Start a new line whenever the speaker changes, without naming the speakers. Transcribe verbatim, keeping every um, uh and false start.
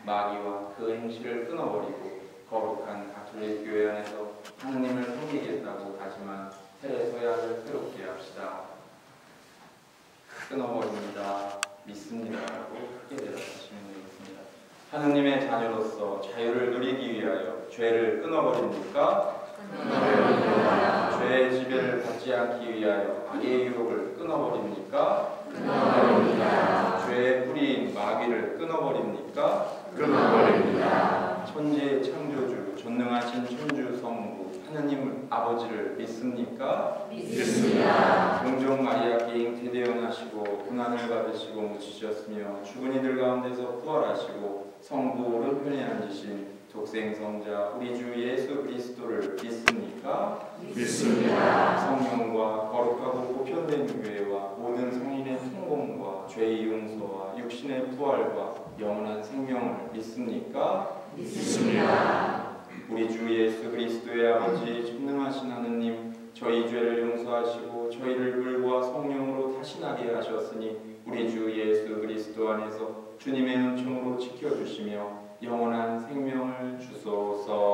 마귀와 그 행실을 끊어버리고 거룩한 가톨릭 교회 안에서 하느님을 섬기겠다고 다짐한 테레소야를 새롭게 합시다. 끊어버립니다. 믿습니다라고 크게 대답하시면 되겠습니다. 하느님의 자녀로서 자유를 누리기 위하여 죄를 끊어버립니까? 끊어버립니다. 죄의 지배를 받지 않기 위하여 악의 유혹을 끊어버립니까? 끊어버립니다. 죄의 뿌리인 마귀를 끊어버립니까? 끊어버립니다. 천지의 창조주, 전능하신 천주 성부 하느님 아버지를 믿습니까? 믿습니다. 동정 마리아께 잉태되어나시고 고난을 받으시고 묻히셨으며 죽은 이들 가운데서 부활하시고 성부 오른편에 앉으신 독생성자 우리 주 예수 그리스도를 믿습니까? 믿습니다. 성령과 거룩하고 보편된 교회와 모든 성인의 통공과 죄의 용서와 육신의 부활과 영원한 생명을 믿습니까? 믿습니다. 우리 주 예수 그리스도의 아버지 전능하신 하느님, 저희 죄를 용서하시고 저희를 물과 성령으로 타신하게 하셨으니 우리 주 예수 그리스도 안에서 주님의 은총으로 지켜주시며 영원한 생명을 주소서.